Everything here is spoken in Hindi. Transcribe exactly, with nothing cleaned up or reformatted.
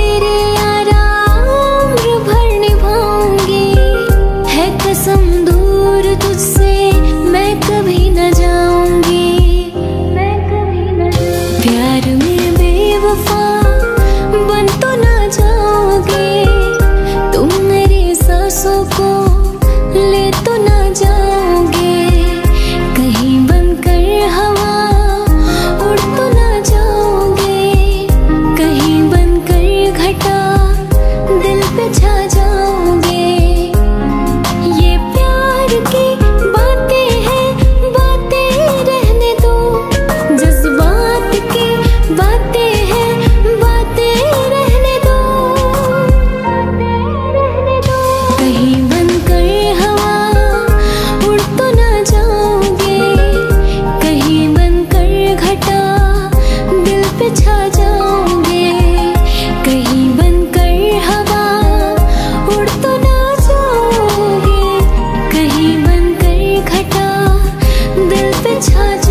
तेरे आराम भर निभाऊंगी, है कसम दूर तुझसे मैं कभी न जाऊंगी, मैं कभी न जाऊंगी। प्यार में बेवफा बन तो ना जाओगे, तुम मेरी सांसों को ले तो ना जाओगे, कहीं बनकर हवा उड़ तो ना जाओगे, कहीं बनकर घटा दिल पे छा जाओगे। ये प्यार की बातें हैं, बातें रहने दो, जज्बात की बातें हैं, बातें रहने दो, रहने दो। कहीं बनकर हवा उड़ तो ना जाओगे, कहीं बनकर घटा दिल पे छा जाओगे, कहीं बनकर हवा उड़ तो ना जाओगे, कहीं बनकर घटा दिल पे छा जाओगे।